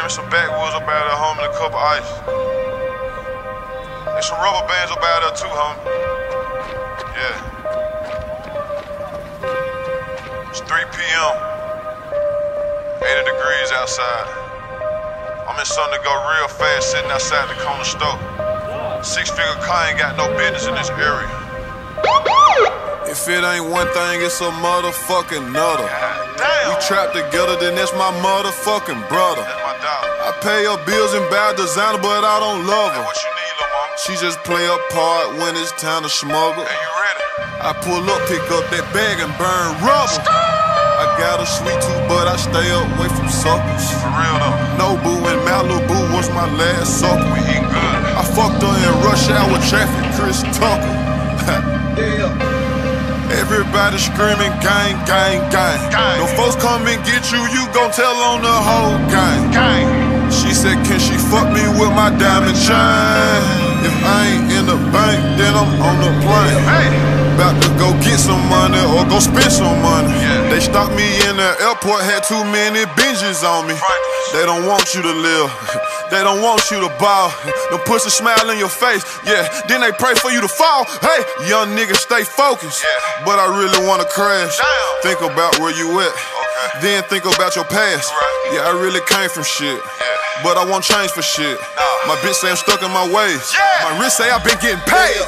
me some backwoods up out there, homie, and a cup of ice. There's some rubber bands up out there too, homie. Yeah. It's 3 p.m. 80 degrees outside. I'm in something to go real fast sitting outside the corner store. 6-figure car ain't got no business in this area. If it ain't one thing, it's a motherfucking nutter. We trap together, then that's my motherfucking brother. That's my dog. I pay her bills and buy designer, but I don't love her. Hey, what you need, little mama? She just play a part when it's time to smuggle. Hey, you ready? I pull up, pick up that bag and burn rubber. I got a sweet tooth, but I stay away from suckers. For real though. Nobu and Malibu was my last sucker. We eat good. I fucked her in rush hour traffic, Chris Tucker. Yeah. Everybody screaming gang, gang, gang. No folks come and get you, you gon' tell on the whole gang. She said, can she fuck me with my diamond chain? If I ain't in the bank, then I'm on the plane. About to go get some money or go spend some money. They stopped me in the airport, had too many binges on me. They don't want you to live, they don't want you to ball. Them pussy smile in your face, yeah, then they pray for you to fall. Hey, young nigga, stay focused, but I really wanna crash. Think about where you at, then think about your past. Yeah, I really came from shit, but I won't change for shit. My bitch say I'm stuck in my ways, my wrist say I've been getting paid.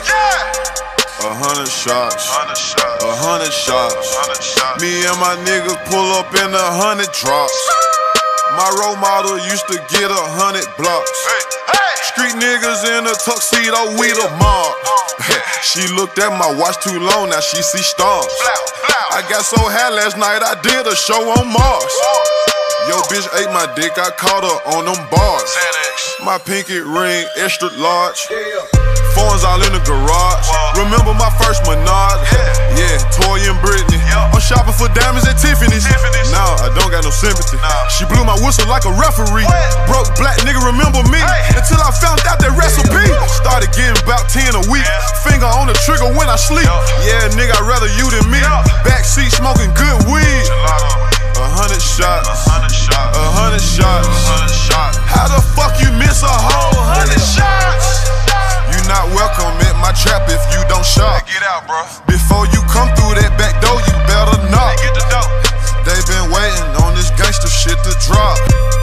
100 shots, 100 shots. Me and my niggas pull up in 100 drops. My role model used to get 100 blocks. Street niggas in a tuxedo, we the mob. She looked at my watch too long, now she see stars. I got so high last night, I did a show on Mars. Yo bitch ate my dick, I caught her on them bars. My pinky ring extra large. Phones all in the garage. Remember my first Menard? Yeah, Toy and Britney. I'm shopping for diamonds at Tiffany's. Nah, I don't got no sympathy. She blew my whistle like a referee. Broke black nigga remember me until I found out that recipe. Started getting about 10 a week. Finger on the trigger when I sleep. Yeah, nigga, I'd rather you than me. Backseat smoking good weed. 100 shots. 100 shots. How the fuck you miss a whole 100 shots? You not welcome at my trap if you don't shop. Get out, bro. Before you come through that back door, you better knock. Get the dope. They been waiting on this gangster shit to drop.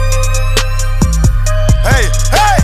Hey, hey.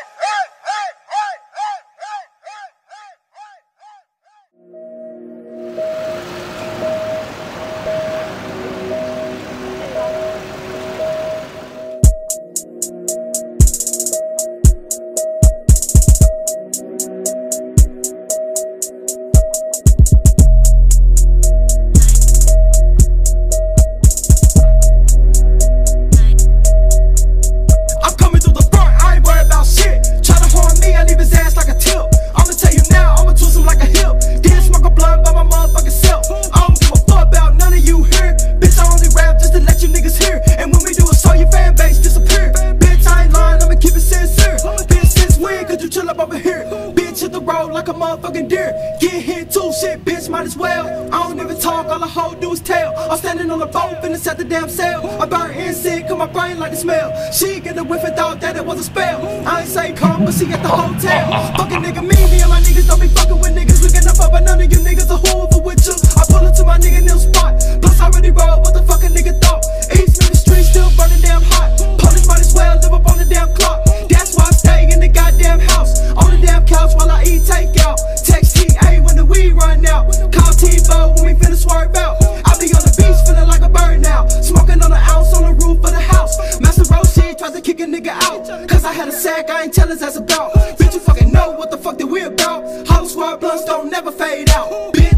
She get a whiff and thought that it was a spell. I ain't say come, but she at the hotel. Fucking nigga, me and my niggas don't be fucking with niggas. We get up but none of you niggas are whoever with you. I pull up to my nigga new spot. Plus I already rode what the fucking nigga thought. East in the street still burning damn hot. Police might as well live up on the damn clock. That's why I stay in the goddamn house. On the damn couch while I eat takeout. Text TA when the weed run out. Call T-Bo when we finna swerve out. I be on the beach feeling like a bird now. Smoking on an ounce on the roof of the house. Master Roshi tried to kick a nigga out. Cause I had a sack, I ain't tell his ass about. Bitch, you fucking know what the fuck that we about. Hollow squad blunts don't never fade out. Bitch.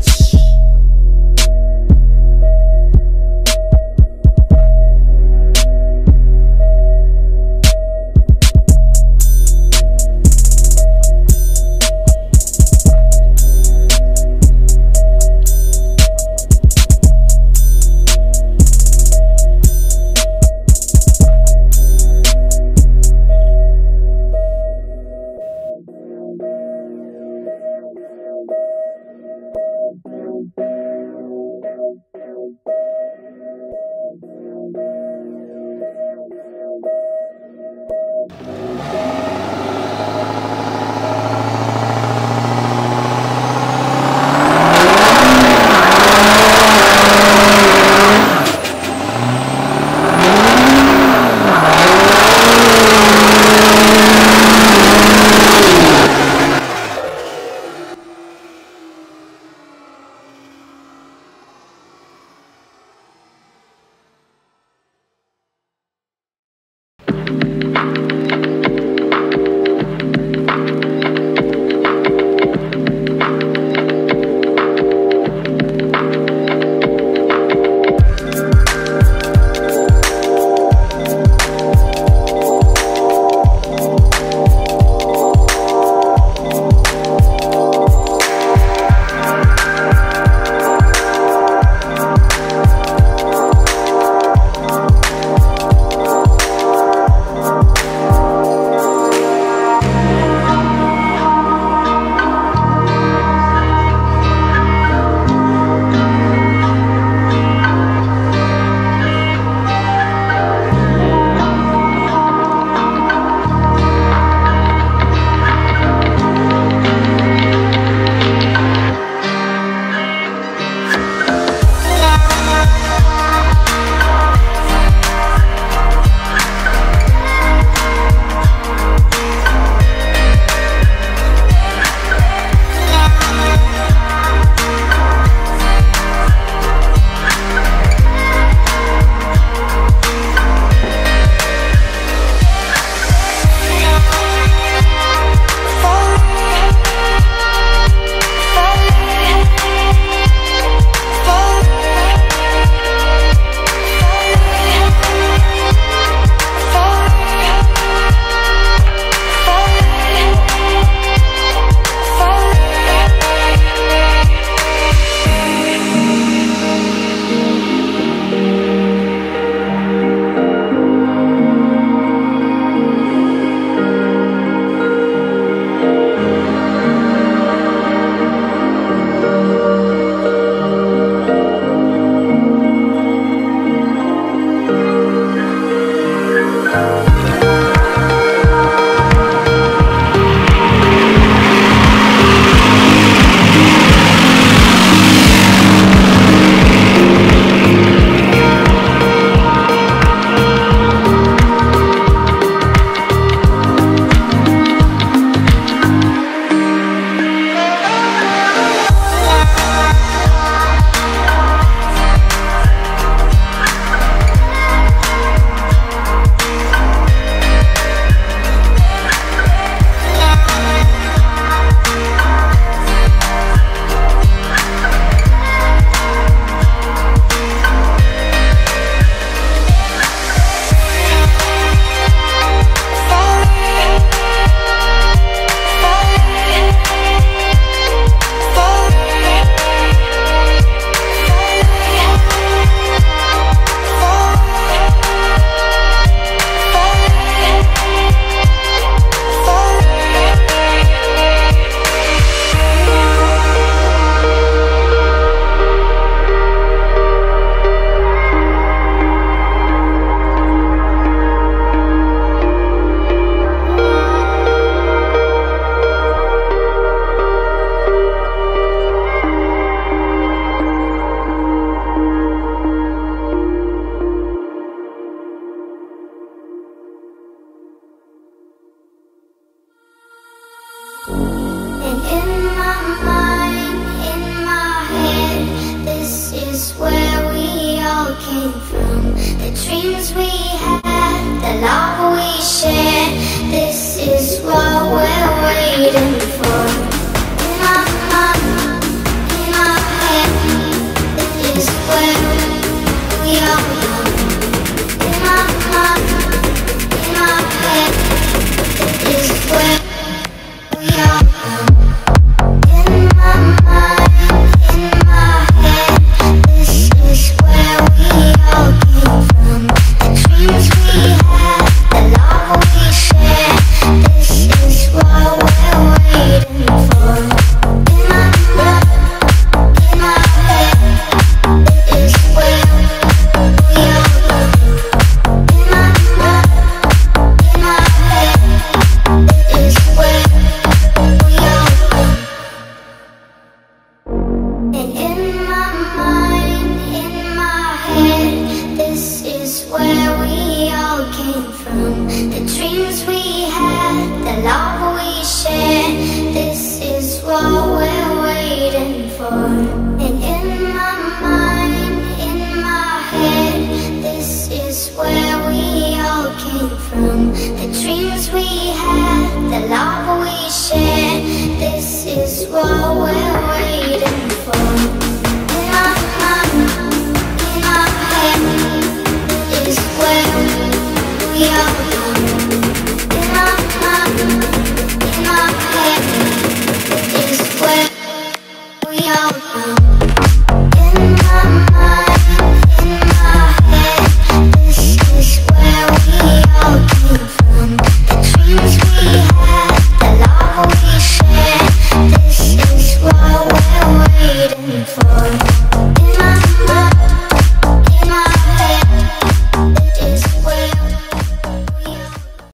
dreams we had, the love we shared, this is what we're waiting for.